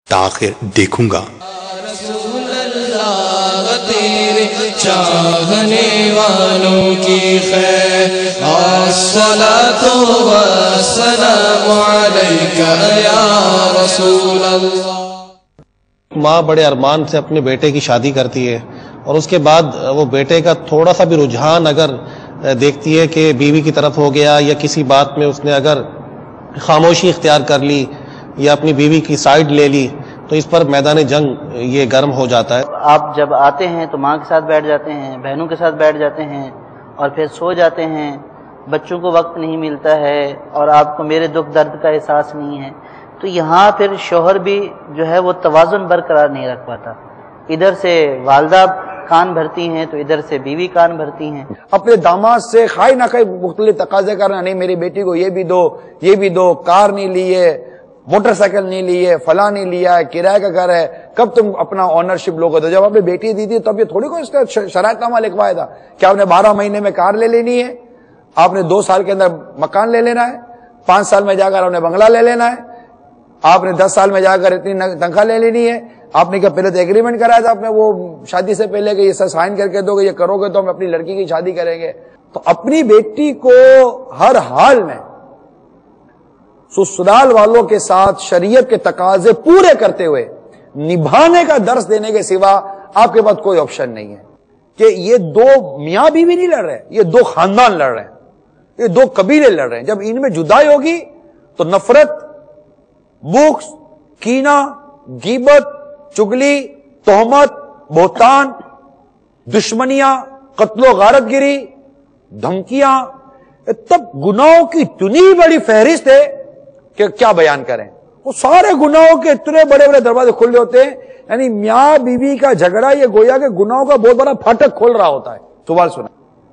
تاخیر دیکھوں گا۔ رسول اللہ تیرے چاہنے والوں کی خیر، الصلاۃ والسلام علیک یا رسول اللہ۔ ماں بڑے ارمان سے اپنے بیٹے کی شادی کرتی ہے اور اس کے بعد وہ بیٹے کا تھوڑا سا بھی رجحان اگر دیکھتی ہے کہ بیوی کی طرف ہو گیا یا کسی بات میں اس نے اگر خاموشی اختیار کر لی یا اپنی بیوی کی سائیڈ لے لی تو اس پر میدان جنگ یہ گرم ہو جاتا ہے۔ آپ جب آتے ہیں تو ماں کے ساتھ بیٹھ جاتے ہیں، بہنوں کے ساتھ بیٹھ جاتے ہیں اور پھر سو جاتے ہیں، بچوں کو وقت نہیں ملتا ہے اور آپ کو میرے دکھ درد کا احساس نہیں ہے، تو یہاں پھر شوہر بھی جو ہے وہ توازن برقرار نہیں رکھ پاتا۔ ادھر سے والدہ کان بھرتی ہیں تو ادھر سے بیوی کان بھرتی ہیں۔ اپنے داماد سے خواہ نہ خواہ مختلف تقاضے کرنا، نہیں میری بیٹی کو یہ بھی دو، یہ بھی دو، کار نہیں لی ہے، موٹر سائیکل نہیں لی ہے، فلاں نہیں لیا ہے، کرایہ کا گھر ہے، کب تم اپنا آنرشپ لوگے؟ تو جب آپ نے بیٹی دی تھی تب یہ تھوڑی کو اس کا شرائط نامہ لکھوایا تھا کہ آپ نے 12 مہینے میں کار لے لینی ہے، آپ نے 2 سال کے اندر مکان لے لینا ہے، 5 سال میں جا کر آپ نے بنگلہ لے لینا ہے، آپ نے 10 سال میں جا کر اتنی تنخواہ لے لینی ہے۔ آپ نے کیا پہلے تو ایگریمنٹ کرایا تھا اپنے وہ شادی سے پہلے کہ یہ سب سائن کر کے دو گے، یہ کرو گے تو ہم اپنی لڑکی کی شادی کریں گے؟ تو اپنی بیٹی کو ہر حال میں سسرال والوں کے ساتھ شریعت کے تقاضے پورے کرتے ہوئے نبھانے کا درس دینے کے سوا آپ کے پاس کوئی آپشن نہیں ہے کہ یہ 2 میاں بیوی نہیں لڑ رہے، یہ 2 خاندان لڑ رہے ہیں، یہ 2 قبیلے لڑ رہے ہیں۔ جب ان میں جدائی ہوگی تو نفرت، بغض، کینہ، غیبت، چگلی، تہمت، بہتان، دشمنیاں، قتل و غارت گری، دھمکیاں، تب گناہوں کی اتنی بڑی فہرست ہے کہ کیا بیان کریں۔ وہ سارے گناہوں کے اتنے بڑے بڑے دروازے کھلے ہوتے ہیں، یعنی میاں بیوی کا جھگڑا یہ گویا کہ گناہوں کا بہت بڑا پھاٹک کھول رہا ہوتا ہے۔ سوال سنا۔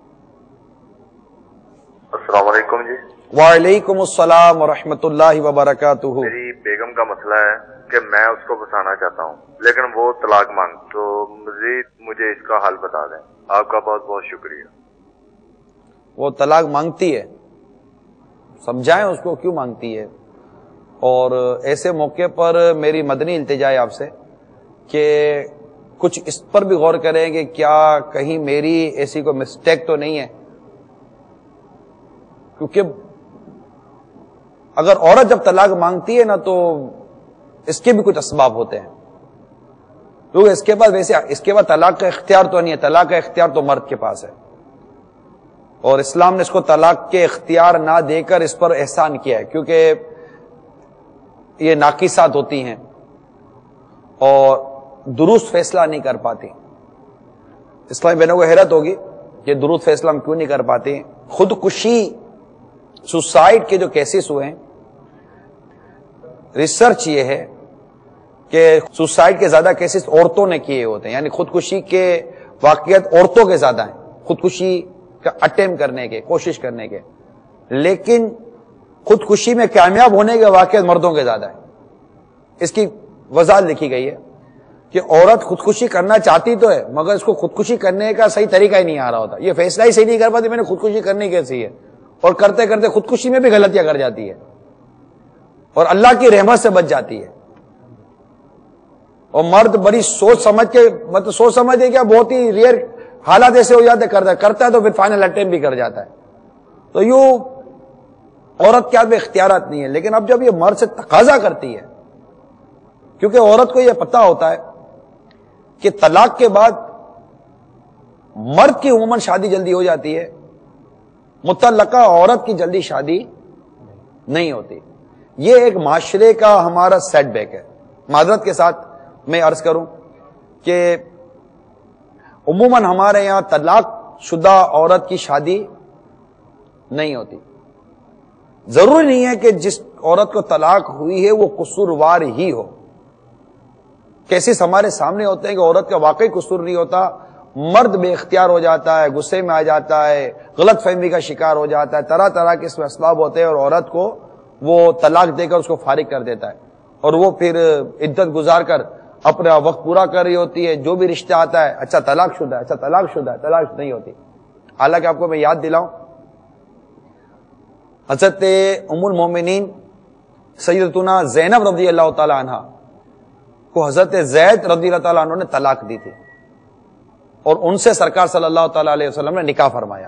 السلام علیکم جی۔ وعلیکم السلام ورحمۃ اللہ وبرکاتہ۔ میری بیگم کا مسئلہ ہے کہ میں اس کو بسانا چاہتا ہوں لیکن وہ طلاق مانگ، تو مزید مجھے اس کا حل بتا دیں۔ آپ کا بہت بہت شکریہ۔ وہ طلاق مانگتی ہے، سمجھائیں اس کو کیوں مانگتی ہے، اور ایسے موقع پر میری مدنی التجا ہے آپ سے کہ کچھ اس پر بھی غور کریں کہ کیا کہیں میری ایسی کوئی مسٹیک تو نہیں ہے، کیونکہ اگر عورت جب طلاق مانگتی ہے نا تو اس کے بھی کچھ اسباب ہوتے ہیں، کیونکہ اس کے بعد ویسے اس کے بعد طلاق کا اختیار تو نہیں ہے، طلاق کا اختیار تو مرد کے پاس ہے، اور اسلام نے اس کو طلاق کے اختیار نہ دے کر اس پر احسان کیا ہے، کیونکہ یہ ناقصات ہوتی ہیں اور درست فیصلہ نہیں کر پاتی۔ اسلامی بہنوں کو حیرت ہوگی کہ درست فیصلہ ہم کیوں نہیں کر پاتے۔ خودکشی، سوسائڈ کے جو کیسز ہوئے ہیں، ریسرچ یہ ہے کہ سوسائڈ کے زیادہ کیسز عورتوں نے کیے ہوتے ہیں، یعنی خودکشی کے واقعات عورتوں کے زیادہ ہیں، خودکشی کا اٹیمپٹ کرنے کے، کوشش کرنے کے، لیکن خودکشی میں کامیاب ہونے کے واقعات مردوں کے زیادہ ہیں۔ اس کی وضاحت لکھی گئی ہے کہ عورت خودکشی کرنا چاہتی تو ہے مگر اس کو خودکشی کرنے کا صحیح طریقہ ہی نہیں آ رہا ہوتا، یہ فیصلہ ہی صحیح نہیں کر پاتی میں نے خودکشی کرنی کیسی ہے، اور کرتے کرتے خودکشی میں بھی غلطیاں کر جاتی ہے اور اللہ کی رحمت سے بچ جاتی ہے۔ اور مرد بڑی سوچ سمجھ کے، مطلب سوچ سمجھ کے کیا، بہت ہی ریئر حالات ایسے ہو جاتے کرتا ہے تو پھر فائنل اٹیمپٹ بھی کر جاتا ہے۔ تو یوں عورت کے ہاتھ میں اختیارات نہیں ہے، لیکن اب جب یہ مرد سے تقاضا کرتی ہے، کیونکہ عورت کو یہ پتہ ہوتا ہے کہ طلاق کے بعد مرد کی عموماً شادی جلدی ہو جاتی ہے، متعلقہ عورت کی جلدی شادی نہیں ہوتی۔ یہ ایک معاشرے کا ہمارا سیٹ بیک ہے۔ معذرت کے ساتھ میں عرض کروں کہ عموماً ہمارے یہاں طلاق شدہ عورت کی شادی نہیں ہوتی۔ ضروری نہیں ہے کہ جس عورت کو طلاق ہوئی ہے وہ قصوروار ہی ہو، کیسے ہمارے سامنے ہوتے ہیں کہ عورت کا واقعی قصور نہیں ہوتا، مرد بے اختیار ہو جاتا ہے، غصے میں آ جاتا ہے، غلط فہمی کا شکار ہو جاتا ہے، طرح طرح کے اس میں اسباب ہوتے ہیں اور عورت کو وہ طلاق دے کر اس کو فارغ کر دیتا ہے، اور وہ پھر عدت گزار کر اپنا وقت پورا کر رہی ہوتی ہے، جو بھی رشتہ آتا ہے اچھا طلاق شدہ ہے، اچھا طلاق شدہ ہے، طلاق نہیں ہوتی۔ حالانکہ آپ کو میں یاد دلاؤں، حضرت ام المومنین سیدتنا زینب رضی اللہ تعالی عنہ کو حضرت زید رضی اللہ تعالیٰ عنہ نے طلاق دی تھی اور ان سے سرکار صلی اللہ تعالی علیہ وسلم نے نکاح فرمایا.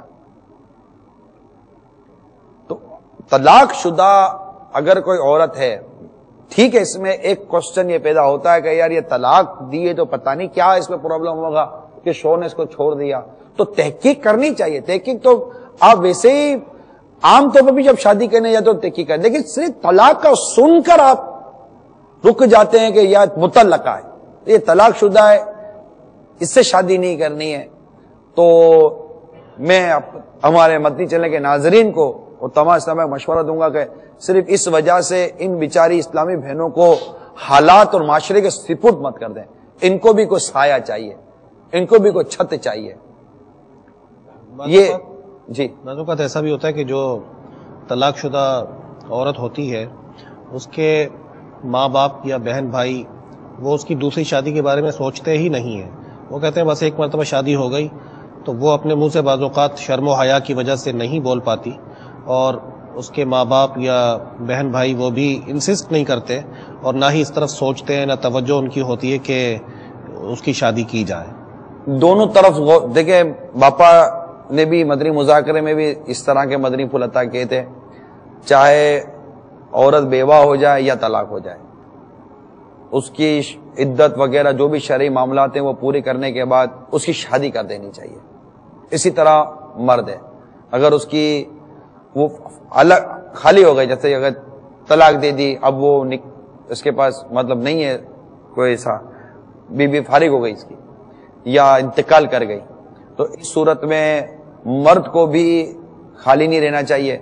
تو طلاق شدہ اگر کوئی عورت ہے، ٹھیک ہے، اس میں ایک کوشچن یہ پیدا ہوتا ہے کہ یار یہ طلاق دیے تو پتہ نہیں کیا اس میں پرابلم ہوگا کہ شوہر نے اس کو چھوڑ دیا. تو تحقیق کرنی چاہیے. تحقیق تو آپ ویسے ہی عام طور پر بھی جب شادی کرنے جاتے تو تحقیق کریں، لیکن صرف طلاق کا سن کر آپ رک جاتے ہیں کہ یہ مطلقہ ہے، یہ طلاق شدہ ہے، اس سے شادی نہیں کرنی ہے. تو میں ہمارے مدنی چینل کے ناظرین کو اور تمام اسلامی مشورہ دوں گا کہ صرف اس وجہ سے ان بیچاری اسلامی بہنوں کو حالات اور معاشرے کے سپرد مت کر دیں. ان کو بھی کوئی سایہ چاہیے، ان کو بھی کوئی چھت چاہیے. یہ جی بعض اوقات ایسا بھی ہوتا ہے کہ جو طلاق شدہ عورت ہوتی ہے اس کے ماں باپ یا بہن بھائی وہ اس کی دوسری شادی کے بارے میں سوچتے ہی نہیں ہیں. وہ کہتے ہیں بس ایک مرتبہ شادی ہو گئی، تو وہ اپنے منہ سے بعض اوقات شرم و حیا کی وجہ سے نہیں بول پاتی، اور اس کے ماں باپ یا بہن بھائی وہ بھی انسسٹ نہیں کرتے اور نہ ہی اس طرف سوچتے ہیں، نہ توجہ ان کی ہوتی ہے کہ اس کی شادی کی جائے. دونوں طرف دیکھیں، باپا نے بھی مدنی مذاکرے میں بھی اس طرح کے مدنی پھول عطا کیے تھے، چاہے عورت بیوہ ہو جائے یا طلاق ہو جائے، اس کی عدت وغیرہ جو بھی شرعی معاملات ہیں وہ پورے کرنے کے بعد اس کی شادی کر دینی چاہیے. اسی طرح مرد ہے، اگر اس کی وہ الگ خالی ہو گئی، جیسے اگر طلاق دے دی، اب وہ اس کے پاس مطلب نہیں ہے کوئی ایسا، بیوی فارغ ہو گئی اس کی یا انتقال کر گئی، تو اس صورت میں مرد کو بھی خالی نہیں رہنا چاہیے.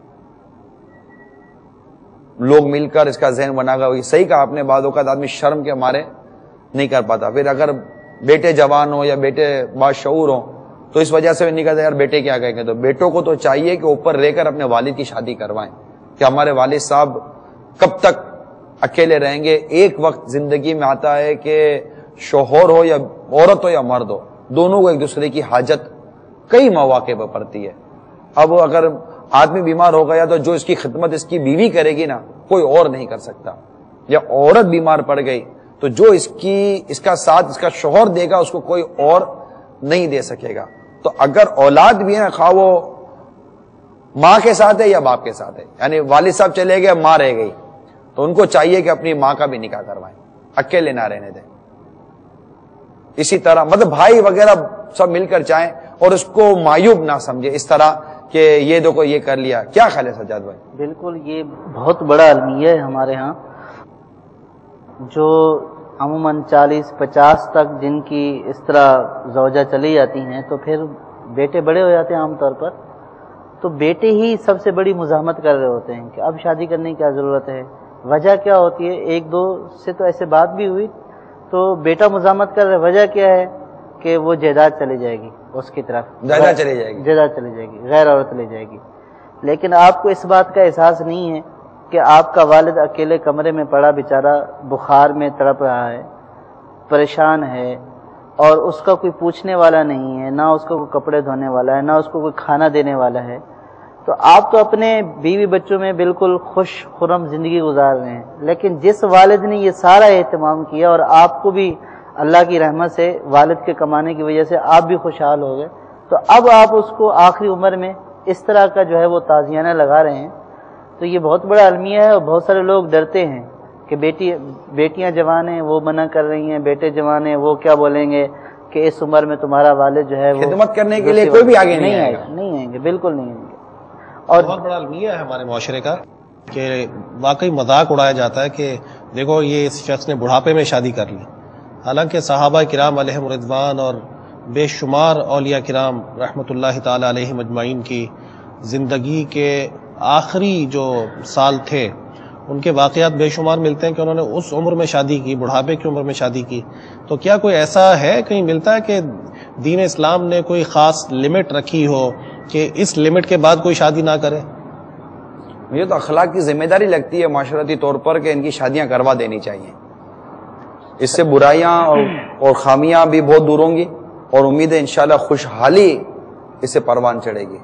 لوگ مل کر اس کا ذہن بنا گا. صحیح کہا آپ نے، بعض اوقات آدمی شرم کے مارے نہیں کر پاتا. پھر اگر بیٹے جوان ہو یا بیٹے باشعور ہوں تو اس وجہ سے نہیں کہتے یار بیٹے کیا کہیں گے. تو بیٹوں کو تو چاہیے کہ اوپر رہ کر اپنے والد کی شادی کروائیں کہ ہمارے والد صاحب کب تک اکیلے رہیں گے. ایک وقت زندگی میں آتا ہے کہ شوہر ہو یا عورت ہو یا مرد ہو، دونوں کو ایک دوسرے کی حاجت کئی مواقع پر پڑتی ہے. اب اگر آدمی بیمار ہو گیا تو جو اس کی خدمت اس کی بیوی کرے گی نا، کوئی اور نہیں کر سکتا. یا عورت بیمار پڑ گئی تو جو اس کا ساتھ اس کا شوہر دے گا اس کو کوئی اور نہیں دے سکے گا. تو اگر اولاد بھی ہے، خواہ وہ ماں کے ساتھ ہے یا باپ کے ساتھ ہے، یعنی والد صاحب چلے گئے، ماں رہ گئی، تو ان کو چاہیے کہ اپنی ماں کا بھی نکاح کروائیں، اکیلے نہ رہنے دیں. اسی طرح مطلب بھائی وغیرہ سب مل کر چاہیں اور اس کو معیوب نہ سمجھے اس طرح کہ یہ دیکھو یہ کر لیا. کیا خیال ہے سجاد بھائی؟ بالکل، یہ بہت بڑا المیہ ہے ہمارے ہاں، جو عموماً 40-50 تک جن کی اس طرح زوجہ چلی جاتی ہیں تو پھر بیٹے بڑے ہو جاتے ہیں عام طور پر، تو بیٹے ہی سب سے بڑی مزاحمت کر رہے ہوتے ہیں کہ اب شادی کرنے کی کیا ضرورت ہے. وجہ کیا ہوتی ہے؟ ایک دو سے تو ایسے بات بھی ہوئی تو بیٹا مزاحمت کر رہا ہے. وجہ کیا ہے کہ وہ جائیداد چلی جائے گی اس کی طرف، جائیداد چلی جائے گی، غیر عورت لے جائے گی. لیکن آپ کو اس بات کا احساس نہیں ہے کہ آپ کا والد اکیلے کمرے میں پڑا بیچارہ بخار میں تڑپ رہا ہے، پریشان ہے، اور اس کا کوئی پوچھنے والا نہیں ہے، نہ اس کو کوئی کپڑے دھونے والا ہے، نہ اس کو کوئی کھانا دینے والا ہے. تو آپ تو اپنے بیوی بچوں میں بالکل خوش خرم زندگی گزار رہے ہیں، لیکن جس والد نے یہ سارا اہتمام کیا اور آپ کو بھی اللہ کی رحمت سے والد کے کمانے کی وجہ سے آپ بھی خوشحال ہو گئے، تو اب آپ اس کو آخری عمر میں اس طرح کا جو ہے وہ تازیانہ لگا رہے ہیں. تو یہ بہت بڑا المیہ ہے، اور بہت سارے لوگ ڈرتے ہیں کہ بیٹیاں جوان ہیں وہ منع کر رہی ہیں، بیٹے جوان ہیں وہ کیا بولیں گے کہ اس عمر میں تمہارا والد جو ہے وہ خدمت کرنے کے لیے کوئی بھی آگے نہیں آئے گا. نہیں آئیں گے، بالکل نہیں آئیں گے. اور بہت بڑا المیہ ہے ہمارے معاشرے کا کہ واقعی مذاق اڑایا جاتا ہے کہ دیکھو یہ اس شخص نے بڑھاپے میں شادی کر لی. حالانکہ صحابہ کرام علیہم رضوان اور بے شمار اولیاء کرام رحمۃ اللہ تعالی علیہم اجمعین کی زندگی کے آخری جو سال تھے ان کے واقعات بے شمار ملتے ہیں کہ انہوں نے اس عمر میں شادی کی، بڑھاپے کی عمر میں شادی کی. تو کیا کوئی ایسا ہے، کہیں ملتا ہے کہ دین اسلام نے کوئی خاص لمٹ رکھی ہو کہ اس لمٹ کے بعد کوئی شادی نہ کرے؟ مجھے تو اخلاق کی ذمہ داری لگتی ہے معاشرتی طور پر کہ ان کی شادیاں کروا دینی چاہیے. اس سے برائیاں اور خامیاں بھی بہت دور ہوں گی اور امید ہے انشاءاللہ خوشحالی اس سے پروان چڑھے گی.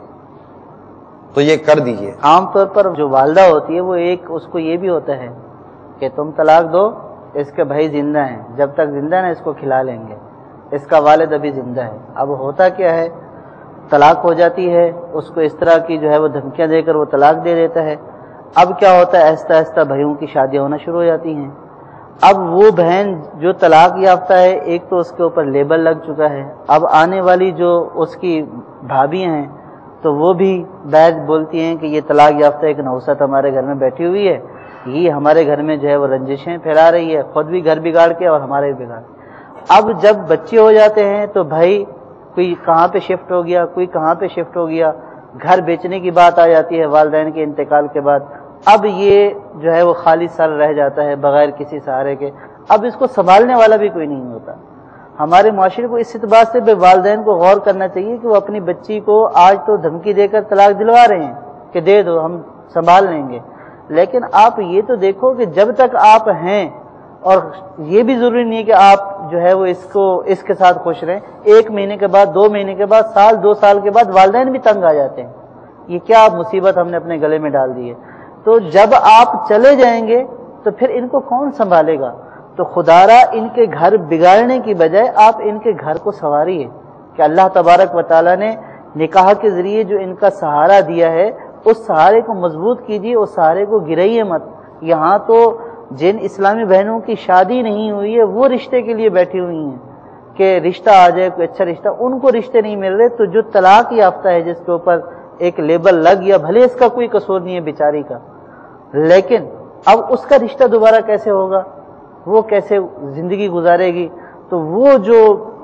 تو یہ کر دیجئے. عام طور پر جو والدہ ہوتی ہے وہ اس کو یہ بھی ہوتا ہے کہ تم طلاق دو اس کے بھائی زندہ ہیں، جب تک زندہ ہیں اس کو کھلا لیں گے، اس کا والد ابھی زندہ ہے۔ اب ہوتا کیا ہے، طلاق ہو جاتی ہے، اس کو اس طرح کی جو ہے وہ دھمکیاں دے کر وہ طلاق دے دیتا ہے۔ اب کیا ہوتا ہے، آہستہ آہستہ بھائیوں کی شادیاں ہونا شروع ہو جاتی ہیں۔ اب وہ بہن جو طلاق یافتہ ہے، ایک تو اس کے اوپر لیبل لگ چکا ہے، اب آنے والی جو اس کی بھابیاں ہیں تو وہ بھی بیگ بولتی ہیں کہ یہ طلاق یافتہ ایک نوست ہمارے گھر میں بیٹھی ہوئی ہے، یہ ہمارے گھر میں جو ہے وہ رنجشیں پھیلا رہی ہے، خود بھی گھر بگاڑ کے اور ہمارے بھی بگاڑ کے۔ اب جب بچے ہو جاتے ہیں تو بھائی کوئی کہاں پہ شفٹ ہو گیا، کوئی کہاں پہ شفٹ ہو گیا، گھر بیچنے کی بات آ جاتی ہے والدین کے انتقال کے بعد۔ اب یہ جو ہے وہ خالی سر رہ جاتا ہے بغیر کسی سہارے کے، اب اس کو سنبھالنے والا بھی کوئی نہیں ہوتا۔ ہمارے معاشرے کو اس اعتبار سے بھی والدین کو غور کرنا چاہیے کہ وہ اپنی بچی کو آج تو دھمکی دے کر طلاق دلوا رہے ہیں کہ دے دو ہم سنبھال لیں گے، لیکن آپ یہ تو دیکھو کہ جب تک آپ ہیں، اور یہ بھی ضروری نہیں ہے کہ آپ جو ہے وہ اس کے ساتھ خوش رہیں، 1 مہینے کے بعد، 2 مہینے کے بعد، سال 2 سال کے بعد والدین بھی تنگ آ جاتے ہیں، یہ کیا مصیبت ہم نے اپنے گلے میں ڈال دی ہے۔ تو جب آپ چلے جائیں گے تو پھر ان کو کون سنبھالے گا؟ تو خدارا ان کے گھر بگاڑنے کی بجائے آپ ان کے گھر کو سنواریے کہ اللہ تبارک و تعالیٰ نے نکاح کے ذریعے جو ان کا سہارا دیا ہے اس سہارے کو مضبوط کیجیے، اس سہارے کو گرائیے مت۔ یہاں تو جن اسلامی بہنوں کی شادی نہیں ہوئی ہے وہ رشتے کے لیے بیٹھی ہوئی ہیں کہ رشتہ آ جائے، کوئی اچھا رشتہ، ان کو رشتے نہیں مل رہے۔ تو جو طلاق یافتہ ہے جس کے اوپر ایک لیبل لگ گیا، بھلے اس کا کوئی قصور نہیں ہے بیچاری کا، لیکن اب اس کا رشتہ دوبارہ کیسے ہوگا، وہ کیسے زندگی گزارے گی؟ تو وہ جو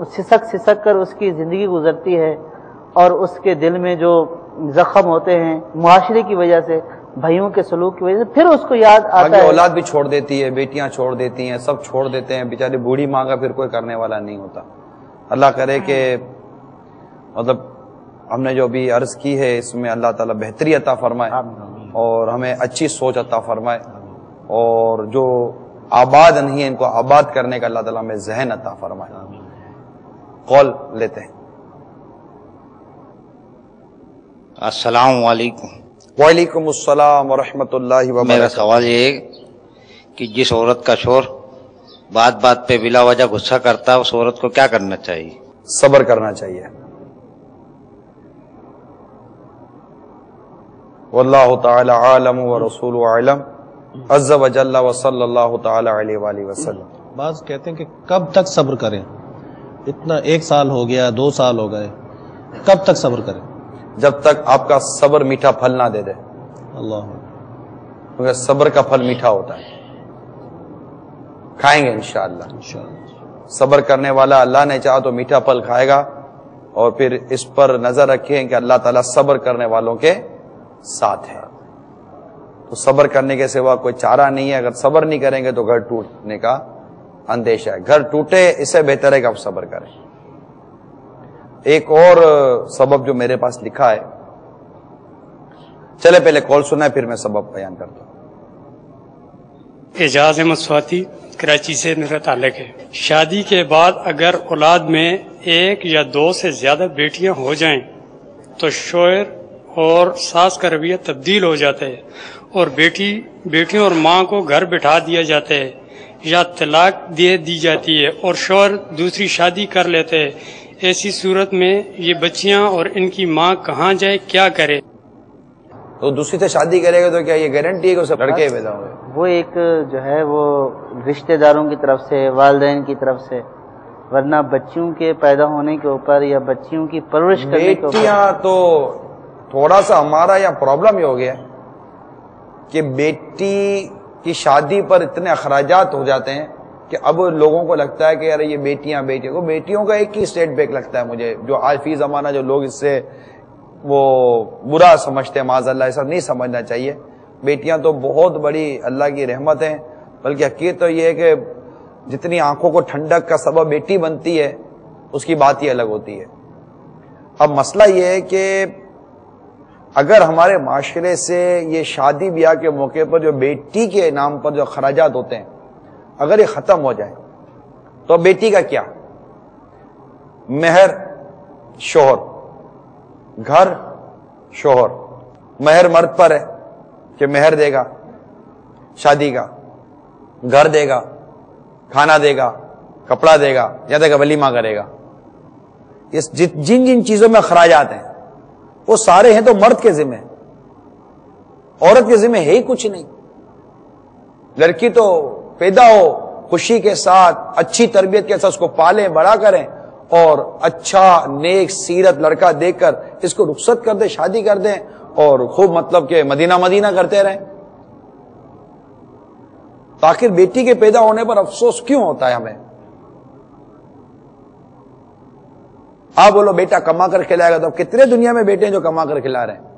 سسک کر اس کی زندگی گزرتی ہے اور اس کے دل میں جو زخم ہوتے ہیں معاشرے کی وجہ سے، بھائیوں کے سلوک کی وجہ سے، پھر اس کو یاد آتا ہے۔ اولاد بھی چھوڑ دیتی ہے، بیٹیاں چھوڑ دیتی ہیں، سب چھوڑ دیتے ہیں، بیچاری بوڑھی ماں کا پھر کوئی کرنے والا نہیں ہوتا۔ اللہ کرے کہ مطلب ہم نے جو بھی عرض کی ہے اس میں اللہ تعالیٰ بہتری عطا فرمائے اور ہمیں اچھی سوچ عطا فرمائے، اور جو آباد نہیں ہے ان کو آباد کرنے کا اللہ تعالیٰ ہمیں ذہن عطا فرمائے۔ قول لیتے ہیں۔ السلام علیکم۔ وعلیکم السلام ورحمۃ اللہ وبرکاتہ۔ میرا سوال یہ ہے کہ جس عورت کا شوہر بات بات پہ بلا وجہ غصہ کرتا ہے اس عورت کو کیا کرنا چاہیے؟ صبر کرنا چاہیے۔ واللہ تعالی عالم ورسول عالم عز وجل وصلی اللہ تعالی علیہ وآلہ وسلم۔ بعض کہتے ہیں کہ کب تک صبر کریں، اتنا 1 سال ہو گیا، 2 سال ہو گئے، کب تک صبر کریں؟ جب تک آپ کا صبر میٹھا پھل نہ دے دے، اللہ، کیونکہ صبر کا پھل میٹھا ہوتا ہے، کھائیں گے انشاءاللہ۔ صبر کرنے والا اللہ نے چاہا تو میٹھا پھل کھائے گا، اور پھر اس پر نظر رکھیں کہ اللہ تعالیٰ صبر کرنے والوں کے ساتھ ہے۔ تو صبر کرنے کے سوا کوئی چارہ نہیں ہے، اگر صبر نہیں کریں گے تو گھر ٹوٹنے کا اندیشہ ہے، گھر ٹوٹے اس سے بہتر ہے کہ آپ صبر کریں۔ ایک اور سبب جو میرے پاس لکھا ہے، چلے پہلے کال سنا ہے پھر میں سبب بیان کرتا ہوں۔ اعجاز احمد سواتی کراچی سے میرا تعلق ہے۔ شادی کے بعد اگر اولاد میں 1 یا 2 سے زیادہ بیٹیاں ہو جائیں تو شوہر اور ساس کا رویہ تبدیل ہو جاتا ہے، اور بیٹیوں اور ماں کو گھر بٹھا دیا جاتا ہے یا طلاق دے دی جاتی ہے اور شوہر دوسری شادی کر لیتے ہیں۔ ایسی صورت میں یہ بچیاں اور ان کی ماں کہاں جائے، کیا کرے؟ تو دوسری سے شادی کرے گا تو کیا یہ گارنٹی ہے کہ اسے لڑکے پیدا ہوں گے؟ وہ ایک جو ہے وہ رشتہ داروں کی طرف سے، والدین کی طرف سے، ورنہ بچیوں کے پیدا ہونے کے اوپر یا بچیوں کی پرورش کرنے کے اوپر بیٹیاں تو تھوڑا سا ہمارا یہاں پرابلم یہ ہو گیا کہ بیٹی کی شادی پر اتنے اخراجات ہو جاتے ہیں کہ اب لوگوں کو لگتا ہے کہ یار یہ بیٹیوں کا ایک ہی اسٹیٹ بیک لگتا ہے مجھے، جو آج فی زمانہ جو لوگ اس سے وہ برا سمجھتے ہیں، معاذ اللہ ایسا نہیں سمجھنا چاہیے۔ بیٹیاں تو بہت بڑی اللہ کی رحمت ہیں، بلکہ حقیقت تو یہ ہے کہ جتنی آنکھوں کو ٹھنڈک کا سبب بیٹی بنتی ہے اس کی بات ہی الگ ہوتی ہے۔ اب مسئلہ یہ ہے کہ اگر ہمارے معاشرے سے یہ شادی بیاہ کے موقع پر جو بیٹی کے نام پر جو خراجات ہوتے ہیں اگر یہ ختم ہو جائے تو بیٹی کا کیا؟ مہر شوہر، گھر شوہر، مہر مرد پر ہے کہ مہر دے گا، شادی کا گھر دے گا، کھانا دے گا، کپڑا دے گا، یا دے گا ولیمہ کرے گا. جن جن چیزوں میں اخراجات ہیں وہ سارے ہیں تو مرد کے ذمہ، عورت کے ذمہ ہے ہی کچھ نہیں. لڑکی تو پیدا ہو خوشی کے ساتھ، اچھی تربیت کے ساتھ اس کو پالیں، بڑا کریں، اور اچھا نیک سیرت لڑکا دیکھ کر اس کو رخصت کر دیں، شادی کر دیں، اور خوب مطلب کہ مدینہ مدینہ کرتے رہیں. تو آخر بیٹی کے پیدا ہونے پر افسوس کیوں ہوتا ہے ہمیں؟ آپ بولو بیٹا کما کر کھلائے گا، تو کتنے دنیا میں بیٹے ہیں جو کما کر کھلا رہے ہیں.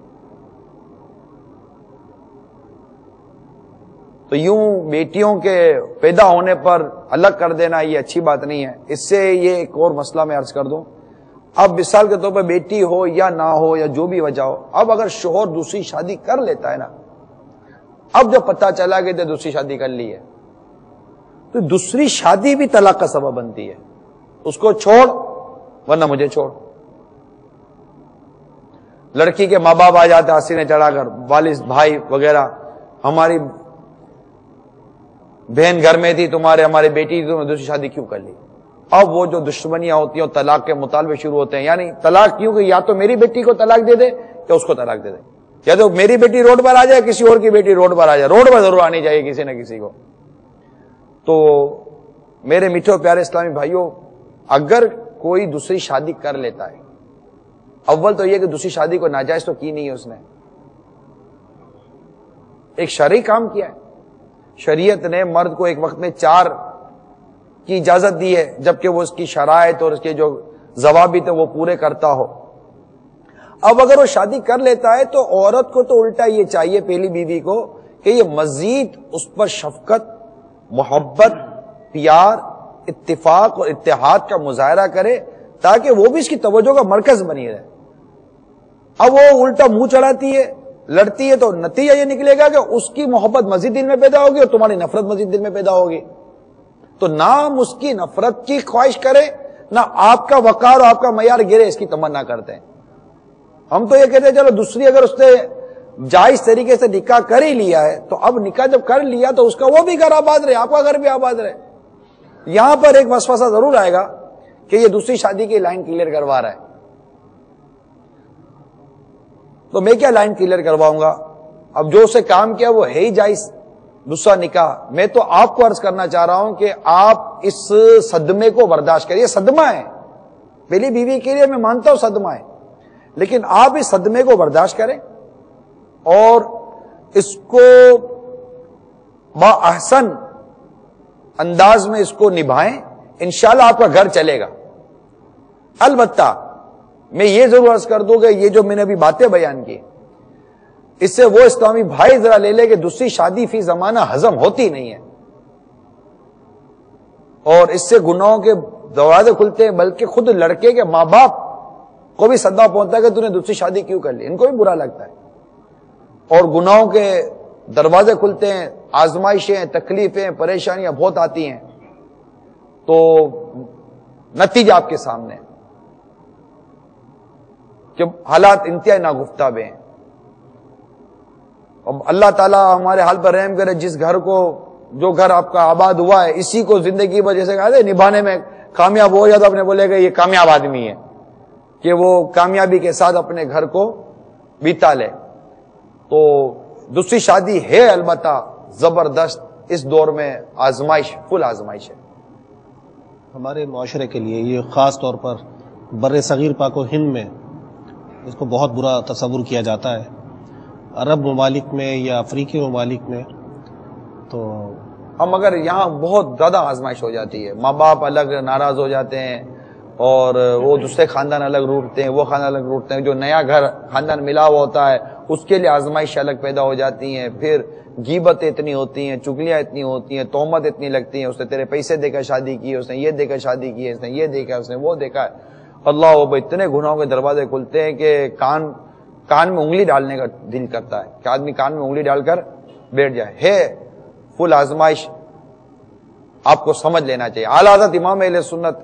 تو یوں بیٹیوں کے پیدا ہونے پر الگ کر دینا یہ اچھی بات نہیں ہے. اس سے یہ ایک اور مسئلہ میں عرض کر دوں. اب مثال کے طور پر بیٹی ہو یا نہ ہو یا جو بھی وجہ ہو، اب اگر شوہر دوسری شادی کر لیتا ہے نا، اب جب پتہ چلا کہ دوسری شادی کر لی ہے، تو دوسری شادی بھی طلاق کا سبب بنتی ہے. اس کو چھوڑ ورنہ مجھے چھوڑ. لڑکی کے ماں باپ آ جاتے آسینے چڑھا کر، والد بھائی وغیرہ، ہماری بہن گھر میں تھی، ہماری بیٹی تھی، تم نے دوسری شادی کیوں کر لی؟ اب وہ جو دشمنیاں ہوتی ہیں اور طلاق کے مطالبے شروع ہوتے ہیں. یعنی طلاق کیوں کہ یا تو میری بیٹی کو طلاق دے دے یا اس کو طلاق دے دے، یا تو میری بیٹی روڈ پر آ جائے، کسی اور کی بیٹی روڈ پر آ جائے. روڈ پر ضرور آنی چاہیے کسی نہ کسی کو. تو میرے میٹھے پیارے اسلامی بھائیوں، اگر کوئی دوسری شادی کر لیتا ہے، اول تو یہ کہ دوسری شادی کو ناجائز تو کی نہیں ہے، اس نے ایک شرعی کام کیا ہے. شریعت نے مرد کو ایک وقت میں 4 کی اجازت دی ہے، جبکہ وہ اس کی شرائط اور اس کے جو ضوابط ہیں وہ پورے کرتا ہو. اب اگر وہ شادی کر لیتا ہے تو عورت کو تو الٹا یہ چاہیے، پہلی بیوی کو، کہ یہ مزید اس پر شفقت، محبت، پیار، اتفاق اور اتحاد کا مظاہرہ کرے تاکہ وہ بھی اس کی توجہ کا مرکز بنی رہے. اب وہ الٹا منہ چڑھاتی ہے، لڑتی ہے، تو نتیجہ یہ نکلے گا کہ اس کی محبت مزید دل میں پیدا ہوگی اور تمہاری نفرت مزید دل میں پیدا ہوگی. تو نہ ہم اس کی نفرت کی خواہش کریں، نہ آپ کا وقار اور آپ کا معیار گرے، اس کی تمنا کرتے ہیں. ہم تو یہ کہتے ہیں چلو دوسری اگر اس نے جائز طریقے سے نکاح کر ہی لیا ہے تو اب نکاح جب کر لیا تو اس کا وہ بھی گھر آباد رہے، آپ کا گھر بھی آباد رہے. یہاں پر ایک وسوسہ ضرور آئے گا کہ یہ دوسری شادی کی لائن کلیئر کروا رہا ہے. تو میں کیا لائن کلیئر کرواؤں گا؟ اب جو اسے کام کیا وہ ہے ہی جائز دوسرا نکاح. میں تو آپ کو عرض کرنا چاہ رہا ہوں کہ آپ اس صدمے کو برداشت کریں. یہ صدمہ ہے پہلی بیوی کے لیے، میں مانتا ہوں صدمہ ہے، لیکن آپ اس صدمے کو برداشت کریں اور اس کو با احسن انداز میں اس کو نبھائیں. انشاءاللہ آپ کا گھر چلے گا. البتہ میں یہ ضرور عرض کر دوں کہ یہ جو میں نے ابھی باتیں بیان کی، اس سے وہ اسلامی بھائی ذرا لے لے کہ دوسری شادی فی زمانہ ہضم ہوتی نہیں ہے، اور اس سے گناہوں کے دروازے کھلتے ہیں، بلکہ خود لڑکے کے ماں باپ کو بھی صدمہ پہنچتا ہے کہ تو نے دوسری شادی کیوں کر لی. ان کو بھی برا لگتا ہے، اور گناہوں کے دروازے کھلتے ہیں، آزمائشیں، تکلیفیں، پریشانیاں بہت آتی ہیں. تو نتیجہ آپ کے سامنے کہ حالات انتہائی ناگفتہ بے ہیں. اب اللہ تعالیٰ ہمارے حال پر رحم کرے. جس گھر کو، جو گھر آپ کا آباد ہوا ہے، اسی کو زندگی پر جیسے کہا نبھانے میں کامیاب ہو جاتا، اپنے بولے گا یہ کامیاب آدمی ہے، کہ وہ کامیابی کے ساتھ اپنے گھر کو بیتا لے. تو دوسری شادی ہے البتہ زبردست، اس دور میں آزمائش، فل آزمائش ہے. ہمارے معاشرے کے لیے یہ خاص طور پر بر صغیر پاک و ہند میں اس کو بہت برا تصور کیا جاتا ہے. عرب ممالک میں یا افریقی ممالک میں تو ہم اگر یہاں بہت زیادہ آزمائش ہو جاتی ہے، ماں باپ الگ ناراض ہو جاتے ہیں اور وہ دوسرے خاندان الگ روٹتے ہیں، وہ خاندان الگ روٹتے ہیں، جو نیا گھر خاندان ملا ہوا ہوتا ہے اس کے لیے آزمائش الگ پیدا ہو جاتی ہیں. پھر غیبتیں اتنی ہوتی ہیں، چگلیاں اتنی ہوتی ہیں، تہمت اتنی لگتی ہیں، اس نے تیرے پیسے دے کر شادی کی، اس نے یہ دے کر شادی کی ہے، اس نے یہ دیکھا، اس نے وہ دیکھا ہے. اللہ اتنے گناہوں کے دروازے کھلتے ہیں کہ کان میں انگلی ڈالنے کا دل کرتا ہے کہ آدمی کان میں انگلی ڈال کر بیٹھ جائے. ہے فل آزمائش، آپ کو سمجھ لینا چاہیے. اعلیٰ حضرت امام اہل سنت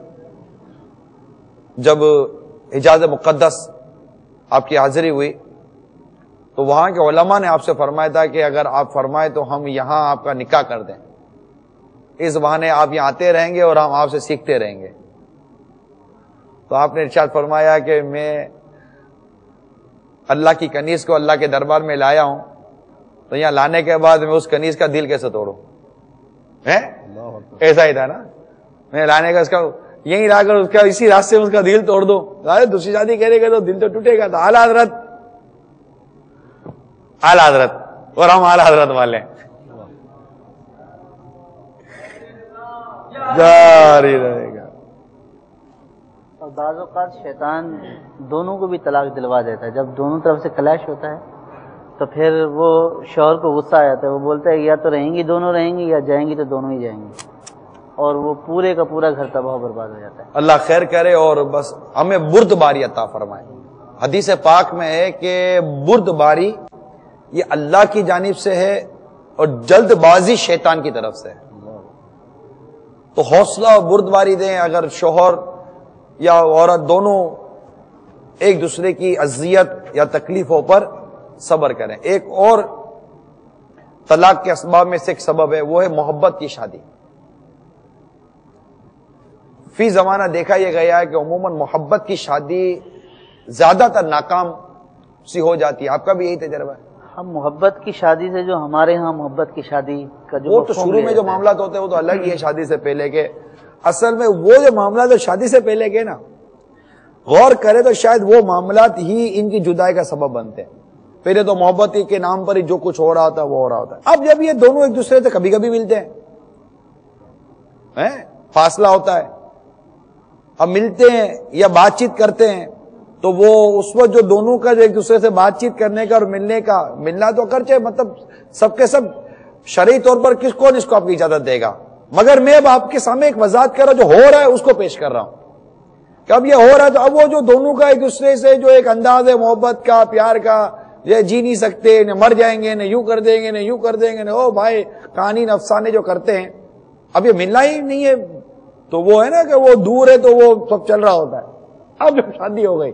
جب حجاز مقدس آپ کی حاضری ہوئی تو وہاں کے علماء نے آپ سے فرمایا تھا کہ اگر آپ فرمائے تو ہم یہاں آپ کا نکاح کر دیں. اس بہانے آپ یہاں آتے رہیں گے اور ہم آپ سے سیکھتے رہیں گے. تو آپ نے ارشاد فرمایا کہ میں اللہ کی کنیز کو اللہ کے دربار میں لایا ہوں, تو یہاں لانے کے بعد میں اس کنیز کا دل کیسے توڑوں؟ ایسا ہی تھا نا, میں لانے کا اس کا یہیں لا کر اس کا اسی راستے میں اس کا دل توڑ دو, دوسری شادی کرے گا تو دل تو ٹوٹے گا. تو اعلیٰ حضرت اور ہم اعلیٰ حضرت والے جاری رہے گا. اور بعض اوقات شیطان دونوں کو بھی طلاق دلوا دیتا ہے. جب دونوں طرف سے کلیش ہوتا ہے تو پھر وہ شوہر کو غصہ آ جاتا ہے, وہ بولتا ہے یا تو رہیں گی دونوں رہیں گی یا جائیں گی تو دونوں ہی جائیں گے, اور وہ پورے کا پورا گھر تباہ و برباد ہو جاتا ہے. اللہ خیر کرے اور بس ہمیں بردباری عطا فرمائے. حدیث پاک میں ہے کہ بردباری یہ اللہ کی جانب سے ہے اور جلد بازی شیطان کی طرف سے ہے. تو حوصلہ اور بردباری دیں. اگر شوہر یا عورت دونوں ایک دوسرے کی اذیت یا تکلیفوں پر صبر کریں. ایک اور طلاق کے اسباب میں سے ایک سبب ہے, وہ ہے محبت کی شادی. فی زمانہ دیکھا یہ گیا ہے کہ عموماً محبت کی شادی زیادہ تر ناکام سی ہو جاتی ہے. آپ کا بھی یہی تجربہ ہے؟ ہم محبت کی شادی سے, جو ہمارے ہاں محبت کی شادی کا جو وہ تو شروع میں جو معاملات ہوتے ہیں وہ تو الگ ہی ہے شادی سے پہلے کے. اصل میں وہ جو معاملات جو شادی سے پہلے کے نا, غور کرے تو شاید وہ معاملات ہی ان کی جدائی کا سبب بنتے ہیں. پہلے تو محبت کے نام پر ہی جو کچھ ہو رہا ہوتا ہے وہ ہو رہا ہوتا ہے. اب جب یہ دونوں ایک دوسرے سے کبھی کبھی ملتے ہیں, فاصلہ ہوتا ہے, اب ملتے ہیں یا بات چیت کرتے ہیں, تو وہ اس وقت جو دونوں کا جو ایک دوسرے سے بات چیت کرنے کا اور ملنے کا, ملنا تو کرچے مطلب سب کے سب شرعی طور پر کون اس کو آپ کی اجازت دے گا, مگر میں اب آپ کے سامنے ایک وضاحت کر رہا, جو ہو رہا ہے اس کو پیش کر رہا ہوں کہ اب یہ ہو رہا ہے. تو اب وہ جو دونوں کا ایک دوسرے سے جو ایک انداز ہے محبت کا, پیار کا, یہ جی نہیں سکتے, نہ مر جائیں گے, نہ یوں کر دیں گے, نہ یوں کر دیں گے, نہ او بھائی کہانی افسانے جو کرتے ہیں, اب یہ ملنا ہی نہیں ہے. تو وہ ہے نا کہ وہ دور ہے تو وہ سب چل رہا ہوتا ہے. اب جب شادی ہو گئی,